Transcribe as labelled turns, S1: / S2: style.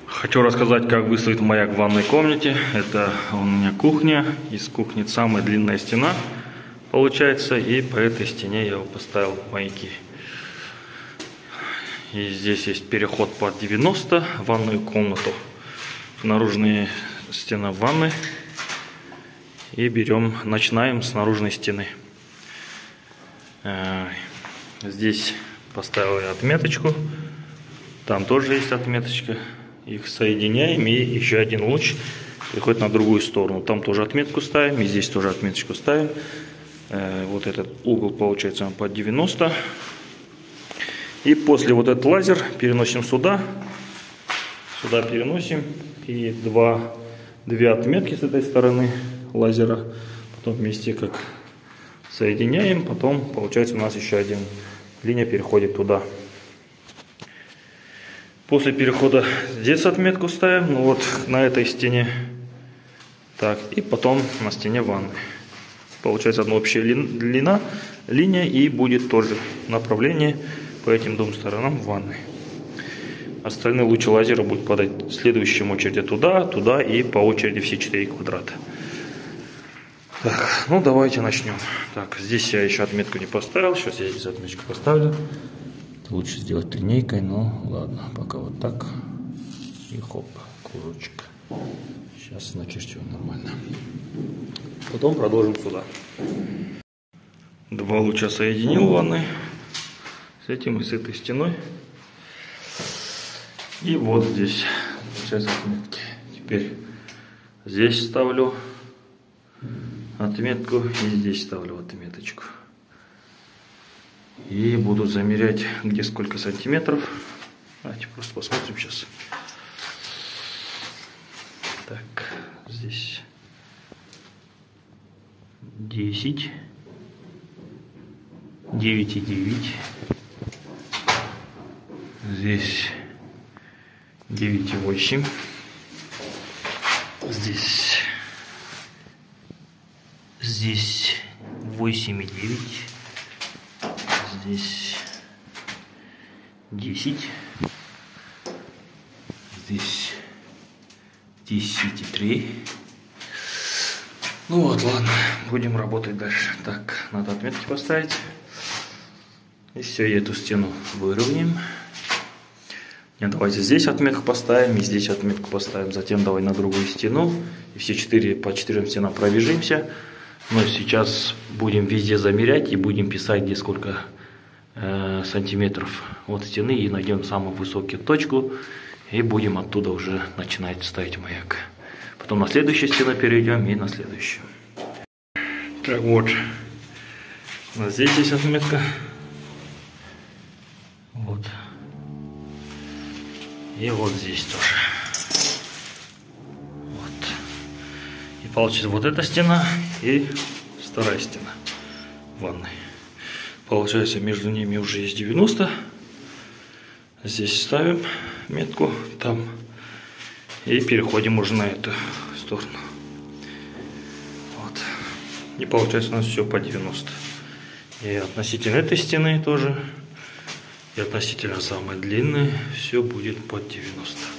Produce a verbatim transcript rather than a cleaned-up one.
S1: Хочу рассказать, как выставить маяк в ванной комнате. Это у меня кухня. Из кухни самая длинная стена получается. И по этой стене я поставил маяки. И здесь есть переход под девяносто в ванную комнату. Наружная стена ванны. И берем, начинаем с наружной стены. Здесь поставил я отметочку. Там тоже есть отметочка. Их соединяем, и еще один луч приходит на другую сторону. Там тоже отметку ставим, и здесь тоже отметочку ставим. Вот этот угол получается под девяносто. И после вот этот лазер переносим сюда. Сюда переносим. И два, две отметки с этой стороны лазера. Потом вместе как соединяем. Потом получается у нас еще один линия переходит туда. После перехода здесь отметку ставим, ну вот на этой стене. Так, и потом на стене ванны. Получается одна общая длина, линия, и будет тоже направление по этим двум сторонам ванны. Остальные лучи лазера будут падать в следующем очереди туда, туда и по очереди все четыре квадрата. Так, ну давайте начнем. Так, здесь я еще отметку не поставил, сейчас я здесь отметку поставлю. Лучше сделать линейкой, но ладно, пока вот так. И хоп, кружочек. Сейчас начертим нормально. Потом продолжим сюда. Два луча соединил в ванной. С этим и с этой стеной. И вот здесь получается отметки. Теперь здесь ставлю отметку и здесь ставлю отметочку. И буду замерять, где сколько сантиметров. Давайте просто посмотрим сейчас. Так, здесь десять, девять и девять. Здесь девять и восемь. Здесь, здесь восемь и девять. Здесь десять, здесь десять и три. Ну вот, ладно, будем работать дальше. Так, надо отметки поставить. И все, и эту стену выровняем. Нет, давайте здесь отметку поставим, и здесь отметку поставим. Затем давай на другую стену. И все четыре по четырем стенам пробежимся. Но сейчас будем везде замерять и будем писать, где сколько сантиметров от стены, и найдем самую высокую точку и будем оттуда уже начинать ставить маяк. Потом на следующую стену перейдем и на следующую. Так вот, у нас здесь есть отметка. Вот. И вот здесь тоже. Вот. И получится вот эта стена и вторая стена ванной. Получается, между ними уже есть девяносто. Здесь ставим метку, там. И переходим уже на эту сторону. Вот. И получается у нас все по девяносто. И относительно этой стены тоже. И относительно самой длинной все будет под девяносто.